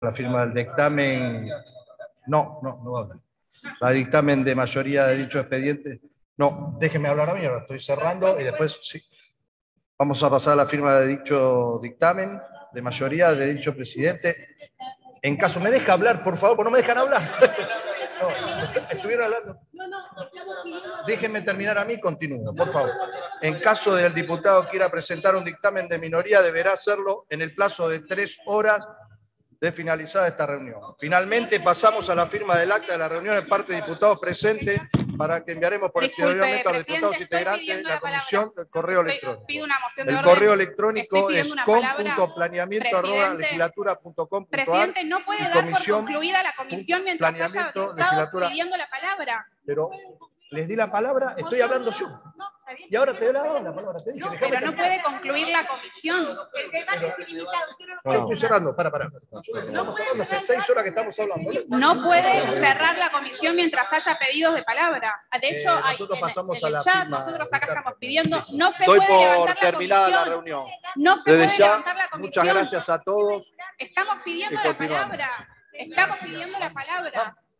La firma del dictamen. No va a hablar. La dictamen de mayoría de dicho expediente. No, déjenme hablar a mí, ahora estoy cerrando y después sí. Vamos a pasar a la firma de dicho dictamen de mayoría de dicho presidente. En caso, ¿me deja hablar, por favor? Porque no me dejan hablar. No, estuvieron hablando. Déjenme terminar a mí, continúo, por favor. En caso del diputado quiera presentar un dictamen de minoría, deberá hacerlo en el plazo de 3 horas de finalizada esta reunión. Finalmente pasamos a la firma del acta de la reunión de parte de diputados presentes para que enviaremos posteriormente a los diputados integrantes de la comisión del correo electrónico. El correo electrónico es com.planeamiento@legislatura.com.ar. Presidente, no puede dar por concluida la comisión mientras haya diputados pidiendo la palabra. Pero les di la palabra, estoy hablando yo. Y ahora te he dado la palabra, te dije. Pero no puede concluir la comisión. Yo estoy cerrando, para. Hace 6 horas que estamos hablando. No puede cerrar la comisión mientras haya pedidos de palabra. De hecho, nosotros pasamos en a el la chat, firma, nosotros acá estamos pidiendo, no se Doy puede por levantar la terminada la comisión. reunión. No se Desde puede ya, levantar la comisión. muchas gracias a todos. Estamos pidiendo Y la continuamos. palabra. Estamos pidiendo la palabra.